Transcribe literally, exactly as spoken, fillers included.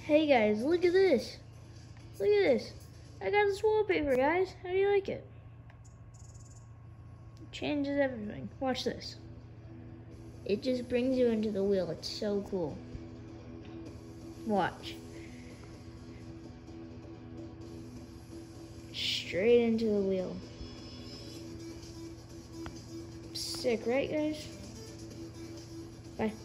Hey guys, look at this. Look at this. I got this wallpaper, guys. How do you like it? It changes everything. Watch this. It just brings you into the wheel. It's so cool. Watch. Straight into the wheel. Sick, right guys? Bye.